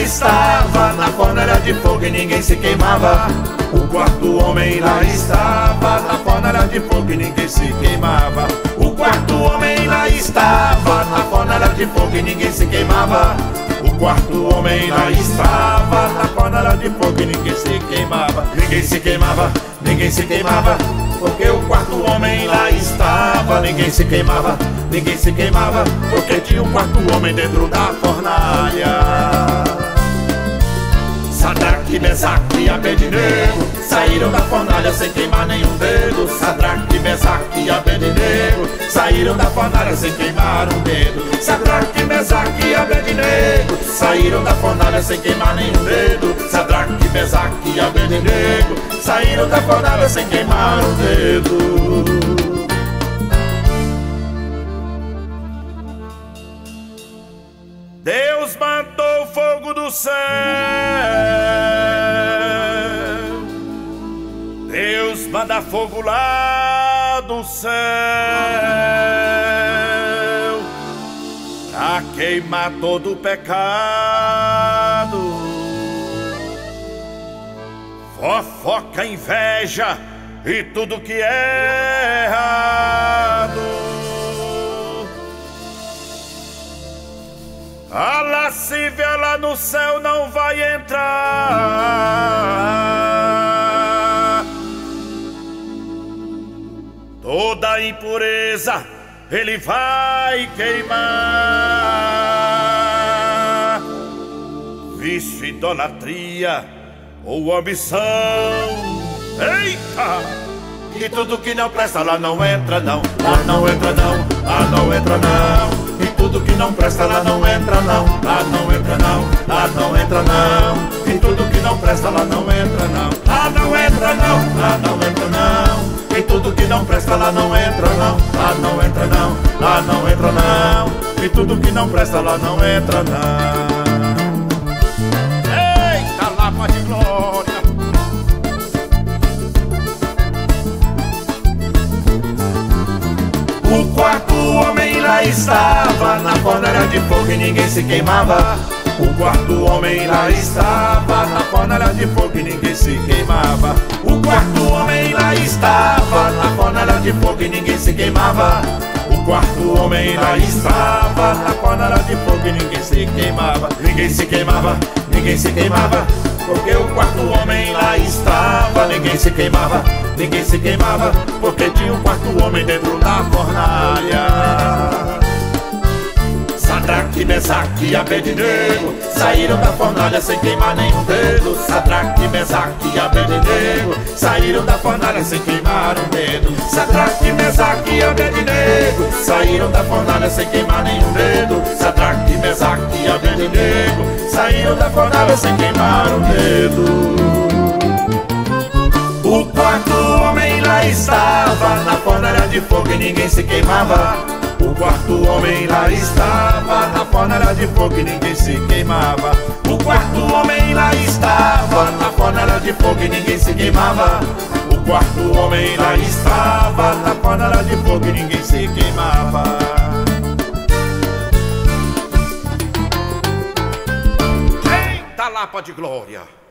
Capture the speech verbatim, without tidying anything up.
estava na fornalha de fogo e ninguém se queimava. O quarto homem lá estava na fornalha de fogo e ninguém se queimava. O quarto homem lá estava na fornalha de fogo e ninguém se queimava. O quarto homem lá estava na fornalha de fogo e ninguém se queimava. Ninguém se queimava, ninguém se queimava, porque o quarto homem lá estava. Ninguém se queimava, ninguém se queimava, porque tinha um quarto homem dentro da fornalha. Sadraque, Mesaque e Abednego saíram da fornalha sem queimar nenhum dedo. Sadraque, Mesaque e Abednego saíram da fornalha sem queimar um dedo. Sadraque, Mesaque e Abednego saíram da fornalha sem queimar nenhum dedo. Sadraque, Mesaque e Abednego saíram da fornalha sem queimar um dedo. Deus mandou fogo do céu, Deus manda fogo lá do céu pra queimar todo o pecado, fofoca, inveja e tudo que é errado. A lascívia lá no céu não vai entrar. Toda impureza ele vai queimar. Vício, idolatria ou ambição, eita! E tudo que não presta lá não entra não. Lá não entra não, lá não entra não. E tudo que não presta lá não entra não. Lá não entra não, lá não entra não. E tudo que não presta lá não entra não. Lá não entra não, lá não entra não. E tudo que não presta lá não entra não. Lá não entra não, lá não entra não. E tudo que não presta lá não entra não. Eita, lapa de glória. O quarto homem lá estava na fornalha de fogo e ninguém se queimava. O quarto homem lá estava na fornalha de fogo e ninguém se queimava. O quarto homem lá estava na fornalha de fogo e ninguém se queimava. O quarto homem lá estava na fornalha de fogo e ninguém se queimava. Ninguém se queimava, ninguém se queimava, porque o quarto homem lá estava. Ninguém se queimava, ninguém se queimava, porque tinha um quarto homem dentro da fornalha. Sadraque, Mesaque e Abednego saíram da fornalha sem queimar nenhum dedo. Sadraque, Mesaque e Abednego saíram da fornalha sem queimar um dedo. Sadraque, Mesaque e Abednego saíram da fornalha sem queimar nenhum dedo. Sadraque, Mesaque e Abednego saíram da fornalha sem queimar um dedo. O quarto homem lá estava na fornalha de fogo e ninguém se queimava. O quarto homem lá estava na fornalha de fogo e ninguém se queimava. O quarto homem lá estava na fornalha de fogo e ninguém se queimava. O quarto homem lá estava na fornalha de fogo e ninguém se queimava. Eita, lapa de glória!